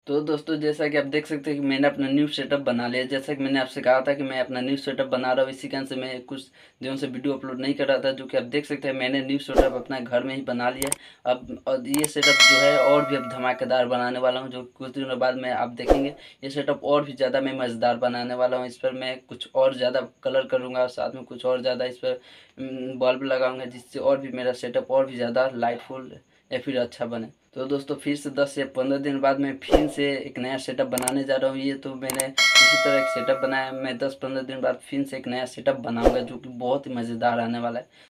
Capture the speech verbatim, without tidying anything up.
तो दोस्तों जैसा कि आप देख सकते हैं कि मैंने अपना न्यू सेटअप बना लिया। जैसा कि मैंने आपसे कहा था कि मैं अपना न्यू सेटअप बना रहा हूँ, इसी कारण से मैं कुछ दिनों से वीडियो अपलोड नहीं कर रहा था। जो कि आप देख सकते हैं मैंने न्यू सेटअप अपना घर में ही बना लिया है। अब और ये सेटअप जो है और भी अब धमाकेदार बनाने वाला हूँ, जो कुछ दिनों बाद में आप देखेंगे। ये सेटअप और भी ज़्यादा मैं मज़ेदार बनाने वाला हूँ। इस पर मैं कुछ और ज़्यादा कलर करूँगा और साथ में कुछ और ज़्यादा इस पर बल्ब लगाऊंगा, जिससे और भी मेरा सेटअप और भी ज़्यादा लाइटफुल या फिर अच्छा बने। तो दोस्तों फिर से दस या पंद्रह दिन बाद मैं फिर से एक नया सेटअप बनाने जा रहा हूँ। ये तो मैंने इसी तरह एक सेटअप बनाया, मैं दस पंद्रह दिन बाद फिर से एक नया सेटअप बनाऊंगा, जो कि बहुत ही मज़ेदार आने वाला है।